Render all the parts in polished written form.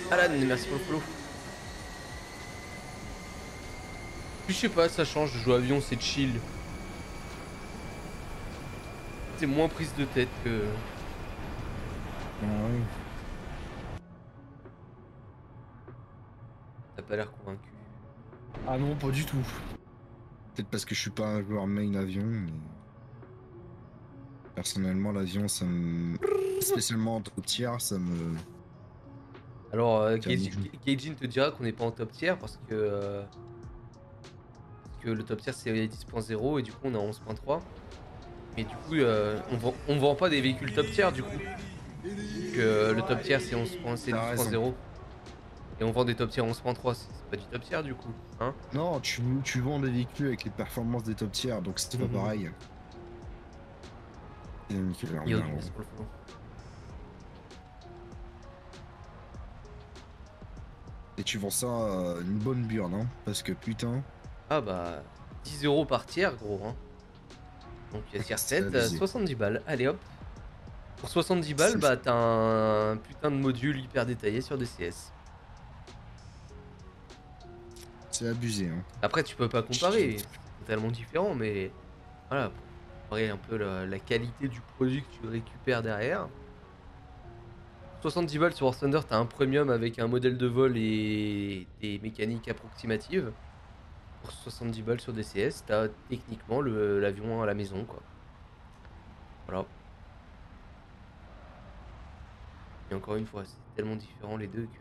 Alan, merci pour le follow. Puis je sais pas, ça change de jouer avion, c'est chill. C'est moins prise de tête que. Ah oui. T'as pas l'air convaincu. Ah non, pas du tout. Peut-être parce que je suis pas un joueur main avion, mais personnellement l'avion ça me... Spéciellement en top tier, ça me... Alors, Ça me... Gaijin te dira qu'on n'est pas en top tier parce que le top tier c'est 10.0 et du coup on est en 11.3. Mais du coup, on vend pas des véhicules top tier du coup. Donc, le top tier c'est 11 c'est T'as raison. 12.0 et on vend des top tier 11.3. C'est pas du top tier du coup, hein. Non, tu vends des véhicules avec les performances des top tiers, donc c'est pas pareil. Et nickel, alors, Yo, bien, merci pour le follow. et tu vends ça une bonne burne, hein, parce que putain, Ah bah, 10 € par tiers gros, hein. Donc tier c'est 7, abusé. 70 balles. Allez hop. Pour 70 balles, C'est bah t'as un putain de module hyper détaillé sur DCS. c'est abusé, hein. Après, tu peux pas comparer, c'est totalement différent, mais voilà, pour comparer un peu la qualité du produit que tu récupères derrière. 70 balles sur War Thunder, t'as un premium avec un modèle de vol et des mécaniques approximatives. Pour 70 balles sur DCS, t'as techniquement l'avion à la maison, quoi. Voilà. Et encore une fois, c'est tellement différent les deux que.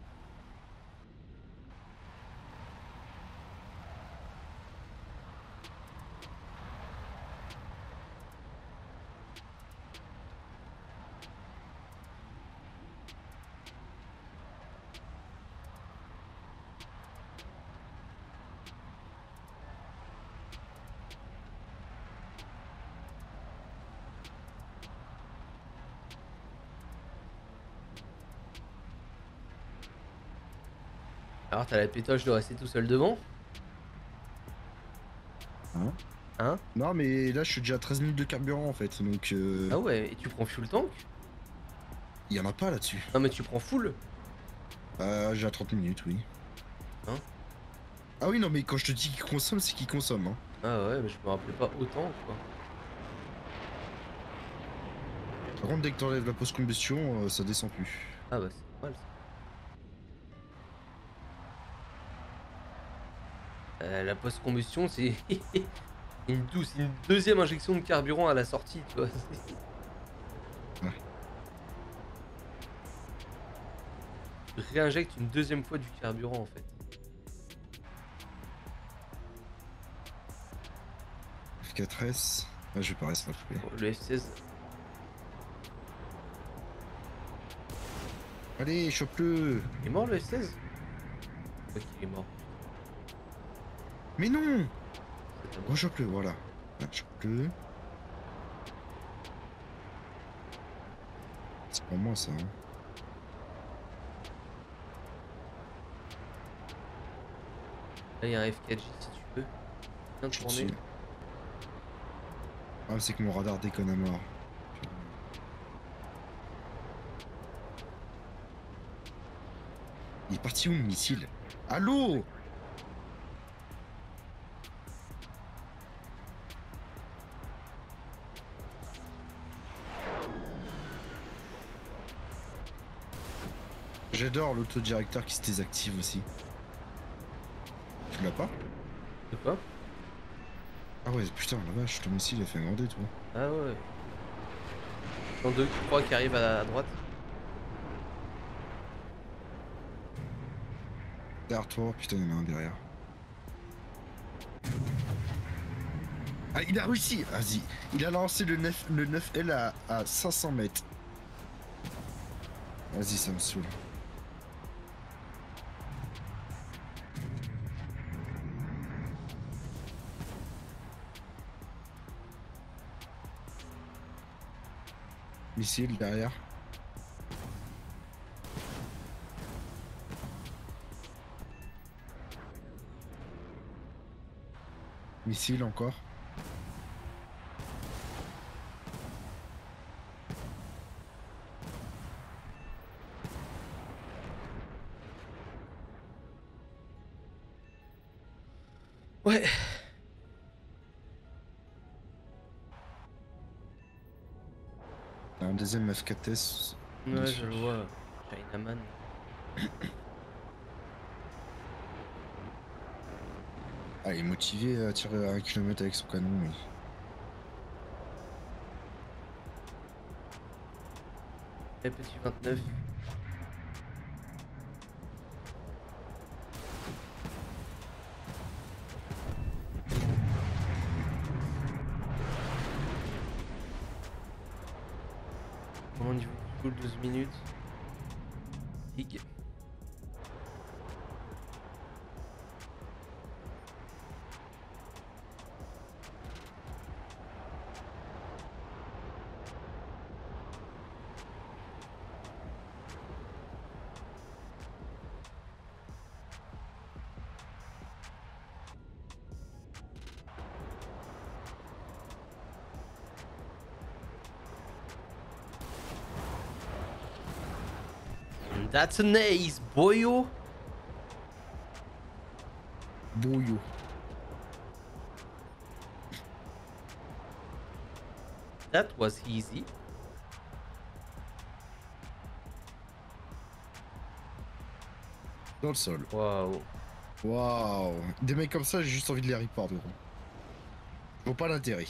Alors, t'as la pétoche de rester tout seul devant, Hein. hein? Non, mais là je suis déjà à 13 minutes de carburant en fait, donc Ah ouais, et tu prends full tank? il y en a pas là-dessus. Non, mais tu prends full, J'ai à 30 minutes, oui. hein? Ah oui, non, mais quand je te dis qu'il consomme, c'est qu'il consomme, hein. Ah ouais, mais je me rappelais pas autant, quoi. Par contre, dès que t'enlèves la post-combustion, ça descend plus. Ah bah, c'est normal ça. La post-combustion, c'est c'est une deuxième injection de carburant à la sortie, tu vois. Ouais. Tu réinjectes une deuxième fois du carburant en fait. F4S. Ah, je vais pas rester à Bon, le F16. Allez, chope-le. Il est mort le F16? Ok, il est mort. Mais non. C'est à moi. Oh, chope-le, voilà. Ah, chope-le. C'est pour moi, ça, hein. Là, il y a un F4J si tu veux. Bien Je suis tourné. dessus. Ah, c'est que mon radar déconne à mort. Il est parti où, le missile? Allô? J'adore l'autodirecteur qui se désactive aussi. Tu l'as pas? De quoi? Ah ouais, putain, la vache, ton missile a fait un toi. Ah ouais. Dans 2, 3 qui arrivent à droite. Derrière toi, putain, il y en a un derrière. Ah, il a réussi! Vas-y, il a lancé le 9L à 500 mètres. Vas-y, ça me saoule. Missile derrière. Missile encore. Ouais. Un deuxième F4S. Ouais, je le vois. Chinaman. Ah, il est motivé à tirer à 1 km avec son canon, mais. Et petit 29. Au niveau du full 12 minutes. Ligue. That's an ace, boyo. Brouillot. That was easy. Dans le sol. Waouh. Waouh. Des mecs comme ça, j'ai juste envie de les report, gros. Je vois pas l'intérêt.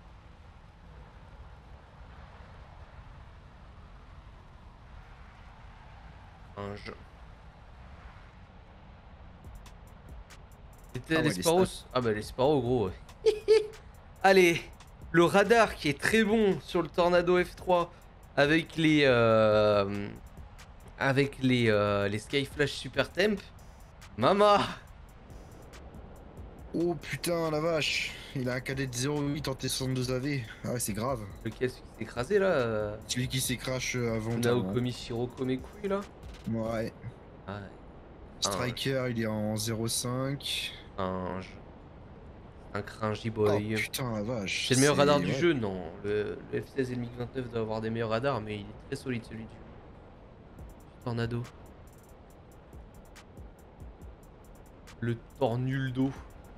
Un jeu. C'était Ah ouais, les les Sparrows. stats. Ah bah les Sparrows, gros. Ouais. Allez, le radar qui est très bon sur le Tornado F3 avec les Skyflash Super Temp. Mama. Oh putain, la vache. Il a un cadet de 0,8 en T62 AV. Ah ouais, c'est grave. Lequel, celui qui s'est écrasé là Celui qui s'est crash avant. Naokomi Shiroko mes couilles là. Ouais. Ah, Striker, il est en 0,5. un cringy Oh boy. putain, la vache. C'est le meilleur radar du ouais. jeu, non. Le F16 et le MiG-29 doivent avoir des meilleurs radars, mais il est très solide celui du Tornado. Le Tornuldo.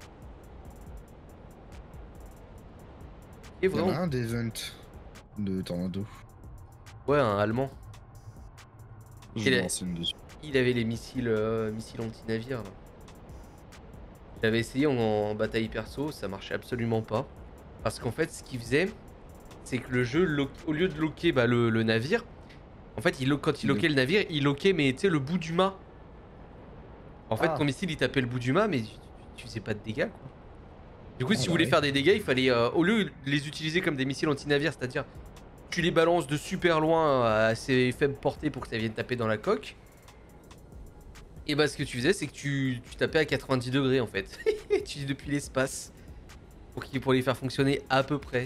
Et Il y en vraiment. a un d'event de Tornado. Ouais, un allemand. Je Il me a- renseigne dessus. Il avait les missiles anti-navires. Là. J'avais essayé en bataille perso, ça marchait absolument pas. Parce qu'en fait, ce qu'il faisait, c'est que le jeu, au lieu de loquer bah, le navire, en fait, quand il loquait le navire, il loquait, mais tu sais, le bout du mât. En fait, Ah. ton missile, il tapait le bout du mât, mais tu faisais pas de dégâts, quoi. Du coup, Ah si tu bah voulais ouais. faire des dégâts, il fallait, au lieu de les utiliser comme des missiles anti-navires, c'est-à-dire tu les balances de super loin à assez faible portée pour que ça vienne taper dans la coque. Et bah, ce que tu faisais, c'est que tu tapais à 90 degrés en fait. Tu depuis l'espace. Pour les faire fonctionner à peu près.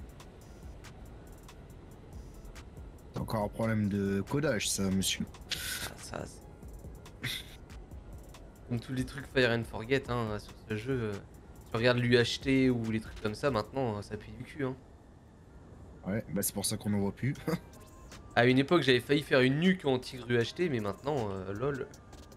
C'est encore un problème de codage, ça, monsieur. Ah, ça, comme tous les trucs Fire and Forget hein, sur ce jeu. Tu regardes l'UHT ou les trucs comme ça, maintenant, ça pue du cul. Hein. Ouais, bah c'est pour ça qu'on en voit plus. À une époque, j'avais failli faire une nuque en tigre UHT, mais maintenant, lol.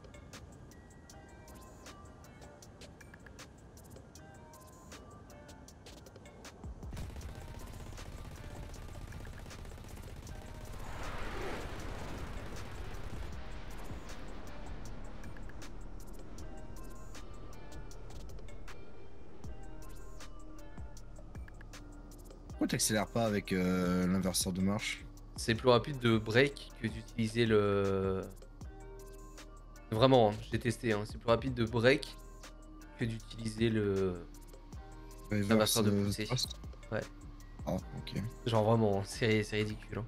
Pourquoi t'accélères pas avec l'inverseur de marche? C'est plus rapide de break que d'utiliser le... Vraiment, hein, j'ai testé, hein, c'est plus rapide de break que d'utiliser l'inverseur de poussée. Ouais. Ah, ok. Genre vraiment, hein, c'est ridicule. Hein.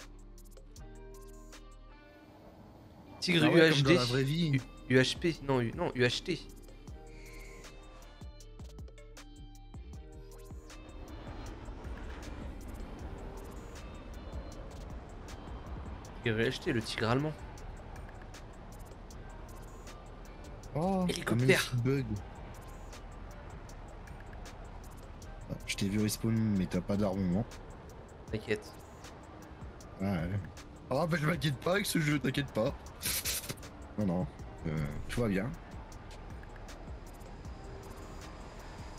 Tigre Ah ouais, UHD. comme dans la vraie vie. UHP, non, non, UHT. Tigre UHT, le tigre allemand. Oh, Hélicoptère. un magnifique bug. Ah, je t'ai vu respawn, mais t'as pas d'armement. T'inquiète. Ah ouais. Ah bah je m'inquiète pas avec ce jeu, t'inquiète pas. Non, non, tout va bien.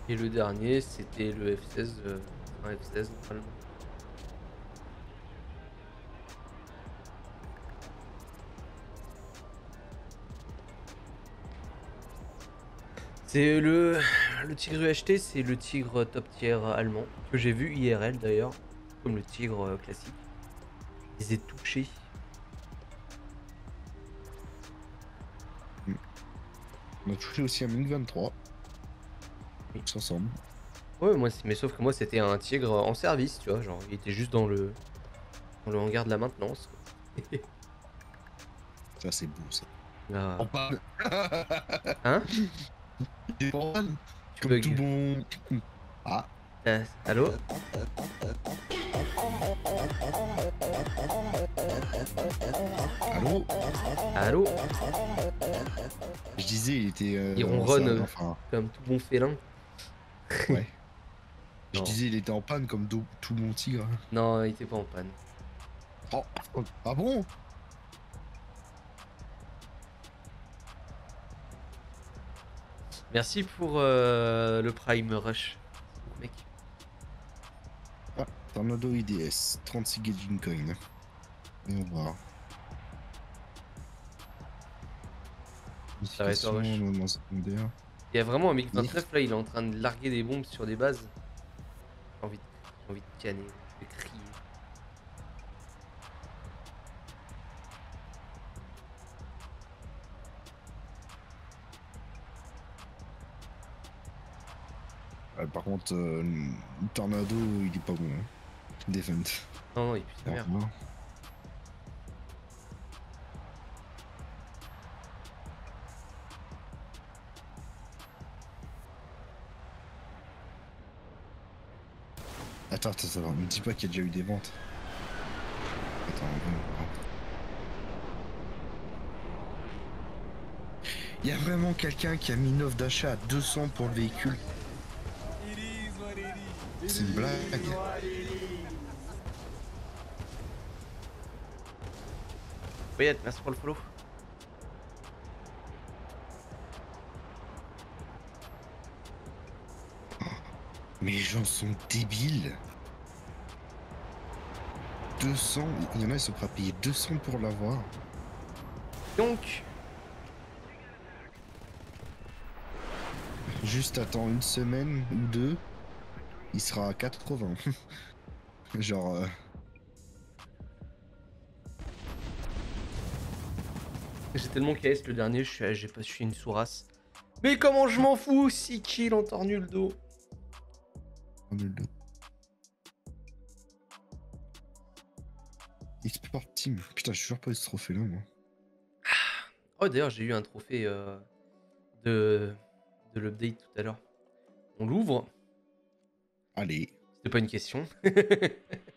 Et le dernier, c'était le F16, un F16 normalement. C'est le tigre UHT, c'est le tigre top tier allemand que j'ai vu IRL d'ailleurs, comme le tigre classique. Je les ai touchés. On a touché aussi un MiG-23. Oui. Tous ensemble. Ouais, mais sauf que moi c'était un tigre en service, tu vois, genre il était juste dans le hangar de la maintenance, quoi. Ça, c'est beau, ça. Ah. En panne. Hein? Il est en panne. Tu Comme tout bugs. bon. Ah, Allô? allô? Allô? Je disais, il était Il en ronronne enfin, comme tout bon félin. ouais. Je Non, disais, il était en panne comme tout bon tigre. non, il était pas en panne. Oh, ah bon? Merci pour le Prime Rush. Mec. Ah, Tornado IDS, 36 Gaijin Coin. On va voir. Ça va être Modification, rush. moment secondaire. Il y a vraiment un MiG-29 là, il est en train de larguer des bombes sur des bases. J'ai envie de canner, de crier. Par contre, Tornado, il est pas bon. Hein. Defend. Non, non, il pue sa mère. Non. Attends, me dis pas qu'il y a déjà eu des ventes. Attends, on va voir. Il y a vraiment quelqu'un qui a mis une offre d'achat à 200 pour le véhicule. C'est une blague. Voyette, merci pour le follow. Mais les gens sont débiles. 200, il y en a, ils sont prêts à payer 200 pour l'avoir. Donc, Juste attends une semaine ou deux, il sera à 80. Genre, j'ai tellement KS le dernier, j'ai pas suis une sourasse. Mais comment je m'en fous? 6 kills en tornu le dos. on est le dos. Export Team. Putain, je suis toujours pas eu ce trophée là, moi. Oh, d'ailleurs, j'ai eu un trophée de l'update tout à l'heure. On l'ouvre. Allez. C'était pas une question.